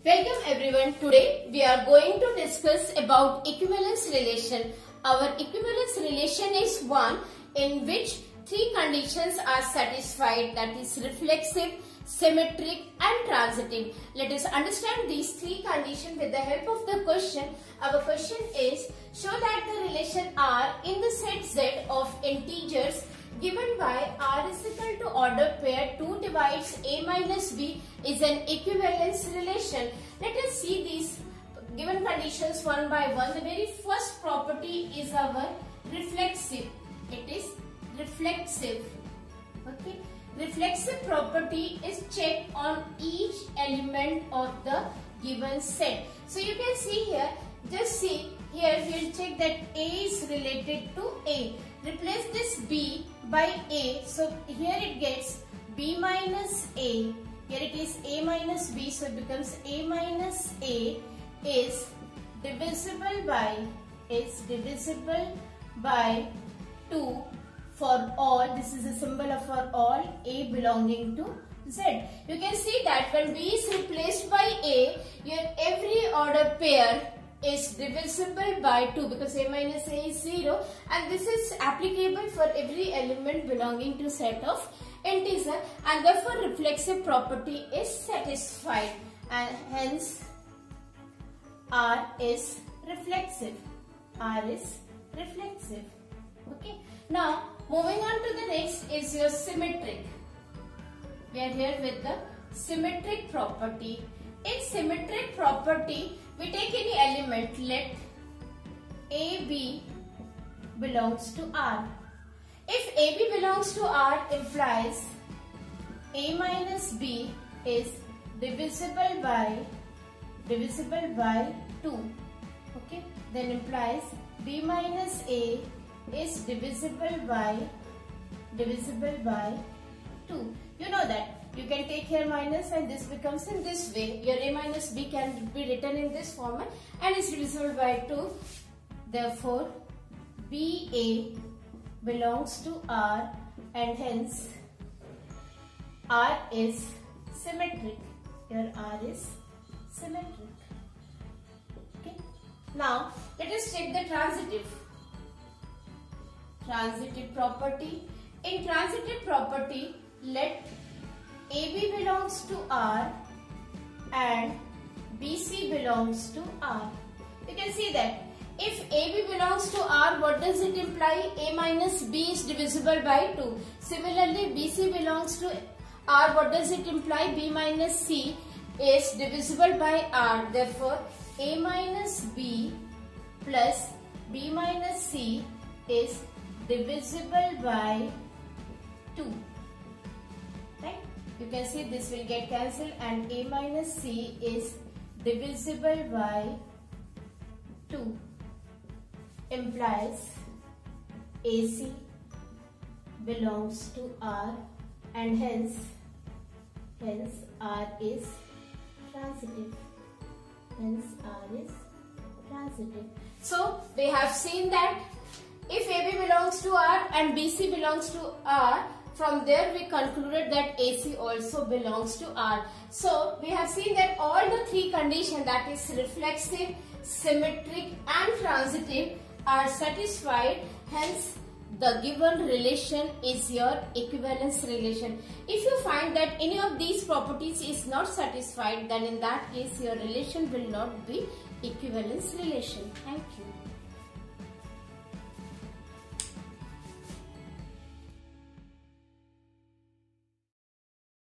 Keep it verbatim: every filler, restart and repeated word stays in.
Welcome everyone. Today we are going to discuss about equivalence relation. Our equivalence relation is one in which three conditions are satisfied, that is reflexive, symmetric and transitive. Let us understand these three conditions with the help of the question. Our question is, show that the relation R in the set Z of integers given by R is equal to order pair two divides A minus B is an equivalence relation. Let us see these given conditions one by one. The very first property is our reflexive. It is reflexive. Okay. Reflexive property is checked on each element of the given set. So you can see here, just see here we will check that A is related to A. Replace this B by A. So here it gets B minus A. Here it is A minus B. So it becomes A minus A is divisible by is divisible by two for all. This is a symbol of for all A belonging to Z. You can see that when B is replaced by A, your every order pair is divisible by two because A minus A is zero, and this is applicable for every element belonging to set of integer, and therefore reflexive property is satisfied, and hence R is reflexive. R is reflexive. Okay. Now moving on to the next is your symmetric. We are here with the symmetric property. In symmetric property, we take any element, let A B belongs to R. If A B belongs to R implies A minus B is divisible by divisible by two. Okay, then implies B minus A is divisible by divisible by two. You know that. You can take here minus and this becomes in this way. Your A minus B can be written in this format and is divisible by two. Therefore, B A belongs to R and hence R is symmetric. Here R is symmetric. Okay. Now, let us check the transitive. Transitive property. In transitive property, let A B belongs to R and B C belongs to R. You can see that if A B belongs to R, what does it imply? A minus B is divisible by two. Similarly, B C belongs to R, what does it imply? B minus C is divisible by R. Therefore, A minus B plus B minus C is divisible by two. Right? You can see this will get cancelled and A minus C is divisible by two. Implies A C belongs to R and hence, hence R is transitive. Hence R is transitive. So we have seen that if A B belongs to R and B C belongs to R, from there we concluded that A C also belongs to R. So we have seen that all the three conditions, that is reflexive, symmetric and transitive, are satisfied. Hence the given relation is your equivalence relation. If you find that any of these properties is not satisfied, then in that case your relation will not be equivalence relation. Thank you.